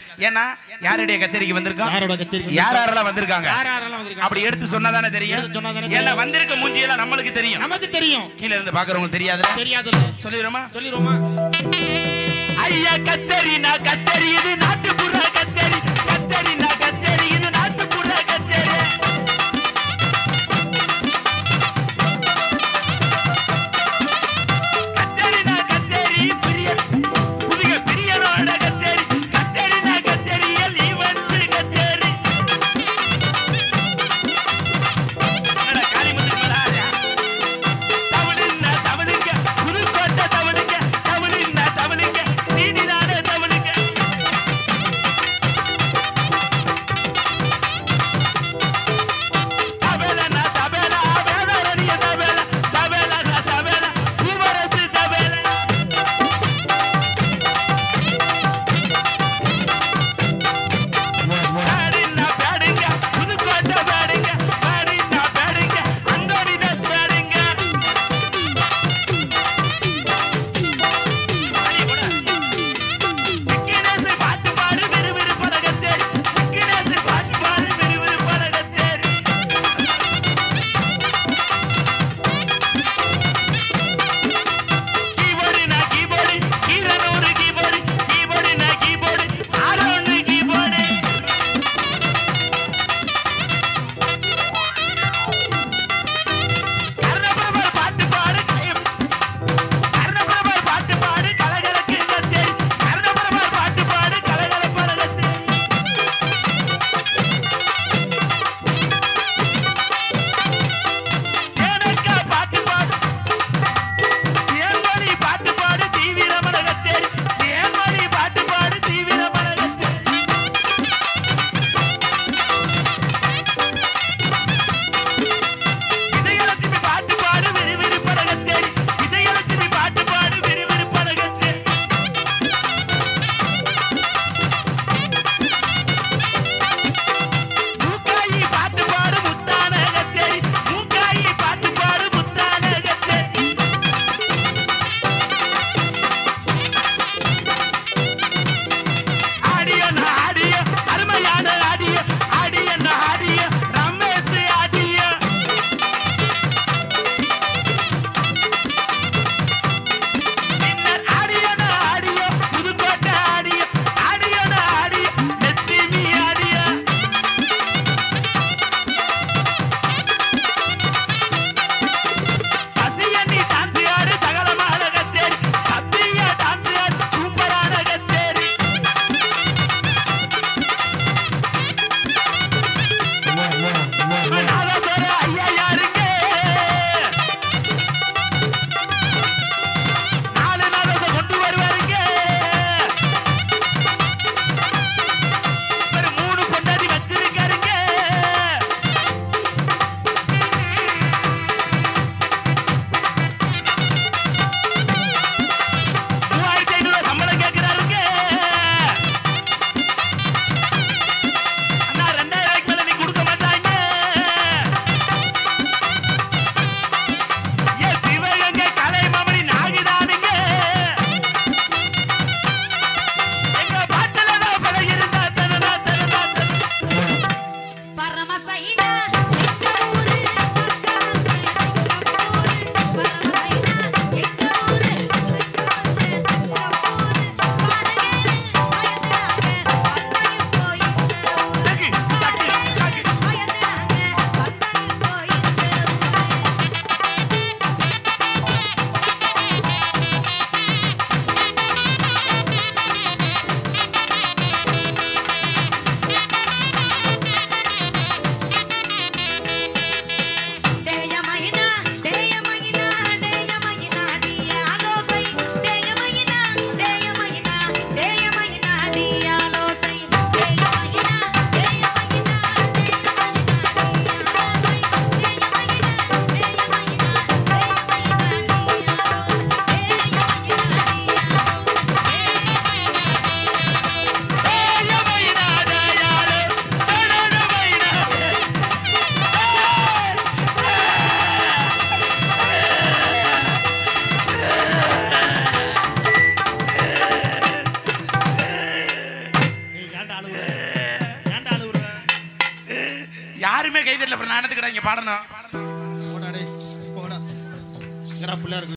ஏன்னா யாருடைய கச்சேரிக்கு வந்திருக்கோம், யாரெல்லாம் வந்திருக்காங்க அப்படி எடுத்து சொன்னாதானே தெரியும். ஏன்னா வந்திருக்க மூஞ்சியெல்லாம் நம்மளுக்கு தெரியும், நமக்கு தெரியும், கீழே இருந்து பாக்குறவங்களுக்கு தெரியாது. சொல்லிடுமா? ஐயா கச்சேரினா கச்சேரி, இது நாட்டுப்புற கச்சேரி. கச்சேரினா கச்சேரி, இது நாட்டுப்புற கச்சேரி. கச்சேரினா கச்சேரி, புதிய பிரியனோட கச்சேரி. கச்சேரினா கச்சேரியில் ஈவன்ஸ் கச்சேரி. தமிழ்னா தமிழுங்க, புதுக்கோட்டை தமிழுங்க. தமிழ்னா தமிழுங்க, சீனிதான தமிழுங்க. யாருமே கைதட்டல, அப்புறம் நான் என்னத்துக்கு இங்க பாடணும்? போடா பிள்ளையா இருக்கு.